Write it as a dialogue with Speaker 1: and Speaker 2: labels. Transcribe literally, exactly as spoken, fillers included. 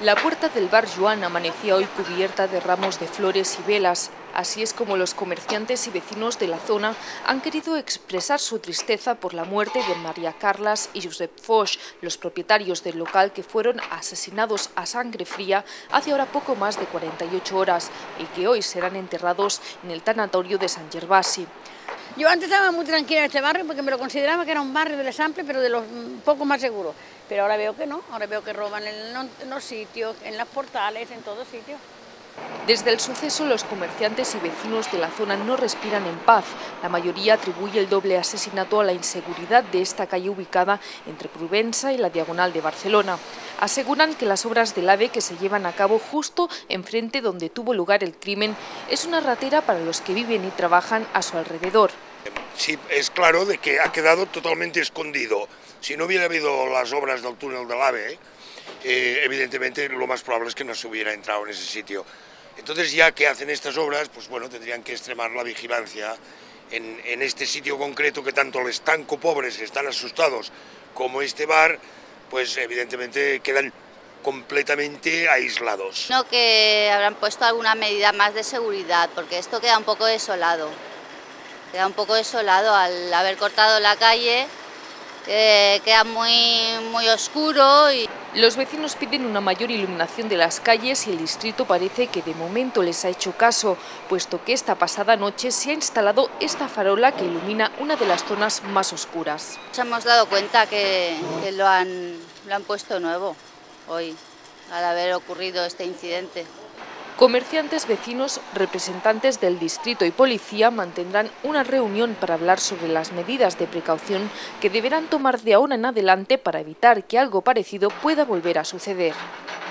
Speaker 1: La puerta del bar Joan amanecía hoy cubierta de ramos de flores y velas. Así es como los comerciantes y vecinos de la zona han querido expresar su tristeza por la muerte de María Carlas y Josep Foix, los propietarios del local que fueron asesinados a sangre fría hace ahora poco más de cuarenta y ocho horas y que hoy serán enterrados en el tanatorio de Sant Gervasi.
Speaker 2: Yo antes estaba muy tranquila en este barrio porque me lo consideraba que era un barrio del Sample, pero de los poco más seguros. Pero ahora veo que no, ahora veo que roban en los sitios, en las portales, en todos sitios.
Speaker 1: Desde el suceso, los comerciantes y vecinos de la zona no respiran en paz. La mayoría atribuye el doble asesinato a la inseguridad de esta calle ubicada entre Provença y la Diagonal de Barcelona. Aseguran que las obras del AVE que se llevan a cabo justo enfrente donde tuvo lugar el crimen es una ratera para los que viven y trabajan a su alrededor.
Speaker 3: Sí, es claro de que ha quedado totalmente escondido. Si no hubiera habido las obras del túnel del AVE, eh, evidentemente lo más probable es que no se hubiera entrado en ese sitio. Entonces, ya que hacen estas obras, pues bueno, tendrían que extremar la vigilancia en, en este sitio concreto, que tanto el estanco pobres están asustados como este bar, pues evidentemente quedan completamente aislados.
Speaker 4: No, que habrán puesto alguna medida más de seguridad, porque esto queda un poco desolado. Queda un poco desolado al haber cortado la calle, eh, queda muy, muy oscuro. Y...
Speaker 1: Los vecinos piden una mayor iluminación de las calles y el distrito parece que de momento les ha hecho caso, puesto que esta pasada noche se ha instalado esta farola que ilumina una de las zonas más oscuras.
Speaker 4: Nos hemos dado cuenta que, que lo, han, lo han puesto nuevo hoy, al haber ocurrido este incidente.
Speaker 1: Comerciantes, vecinos, representantes del distrito y policía mantendrán una reunión para hablar sobre las medidas de precaución que deberán tomar de ahora en adelante para evitar que algo parecido pueda volver a suceder.